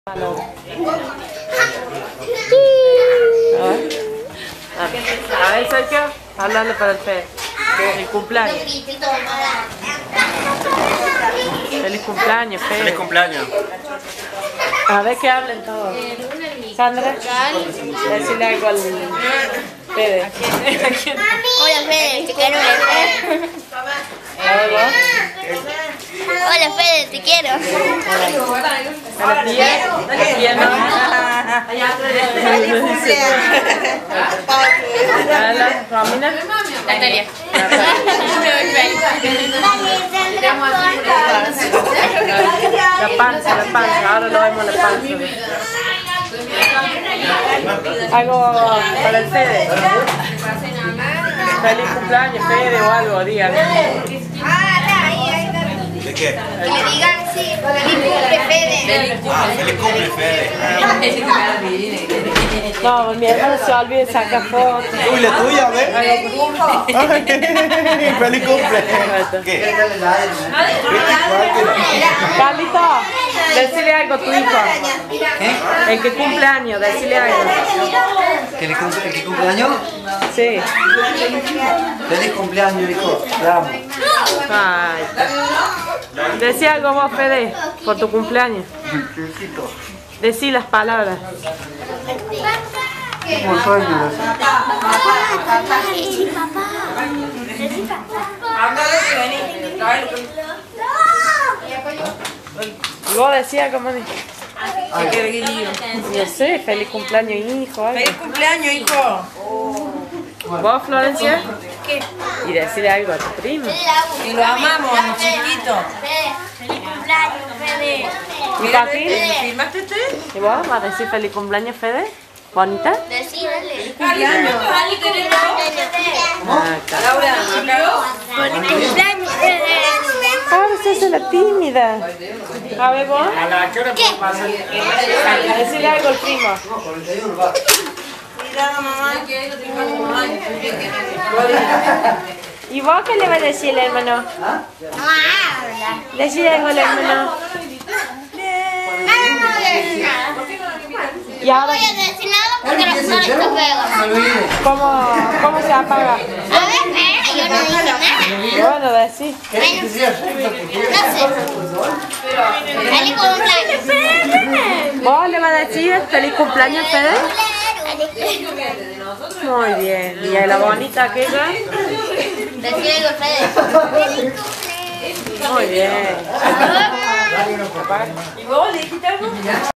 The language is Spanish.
A ver, Sergio, háblale para el Fede. El cumpleaños. Feliz cumpleaños, Fede. Feliz cumpleaños. A ver que hablen todos. Sandra, decirle algo al Fede. Hola Fede, te quiero. A ver vos. Hola Fede, te quiero. A la tía. La tía no. A la Romina. Natalia. La panza, ahora lo vemos la panza. Algo para el Fede. Feliz cumpleaños, Fede, o algo, digan. ¿De qué? Que le digan sí, feliz cumple Fede. Feliz cumple, Fede. No, mi hermano se olvida de sacar fotos. Uy, la tuya, a ver. Feliz cumple. ¿Qué? Carlito, decile algo a tu hijo. El que cumple años, decile algo. ¿El que cumpleaños? Sí. Feliz cumpleaños, hijo. Te amo. Ay. Decí algo vos, Fede, por tu cumpleaños. Decí las palabras. ¿Cómo sueño? ¿Y vos decías cómo dices? No sé, feliz cumpleaños, hijo. Algo. ¡Feliz cumpleaños, hijo! ¿Vos, Florencia? Y decirle algo a tu primo. Que lo amamos, chiquito. Feliz cumpleaños Fede. ¿Y Joaquín? ¿Filmaste este? ¿Y vos vas a decir feliz cumpleaños, Fede? ¿Bonita? Decídale. ¡Cumpleaños! Ah, claro. Laura, acá. Feliz cumpleaños Fede. Ahora se hace la tímida. A ver, vos. Decirle algo al primo. Cuidado, mamá. ¿Y vos qué le vas a decir al hermano? No habla. Decirle algo al hermano. Y ahora, No voy a decir nada porque la persona está fea. ¿cómo se apaga? A ver, yo no dije nada. Bueno, decí. Bueno, no sé. Feliz cumpleaños. ¿Vos le vas a decir feliz cumpleaños, Fede? Muy bien. ¿Y a la bonita aquella? Decir algo Fede. Muy bien. ¿Y vos le dijiste algo?